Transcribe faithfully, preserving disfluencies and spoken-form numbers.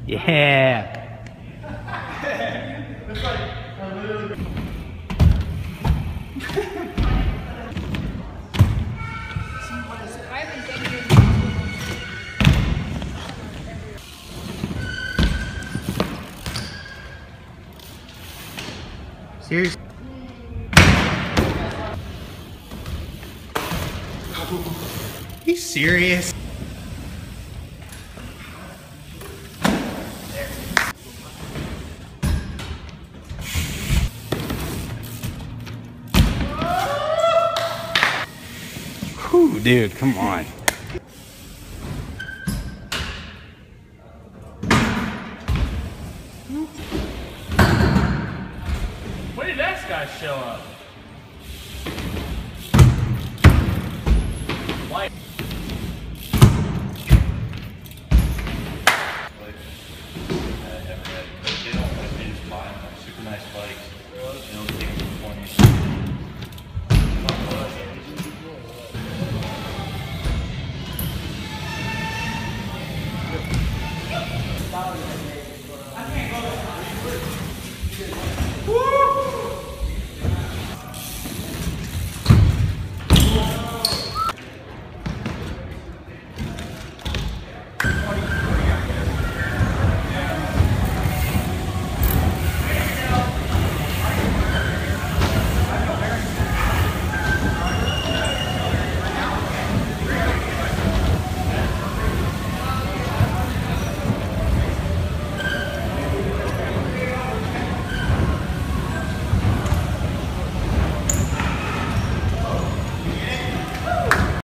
Yeah. Seriously? Are you serious? Whew, dude, come on. When did that guy show up? White. They don't like they just buy them like super nice bikes. They don't take them for twenty. I can't go.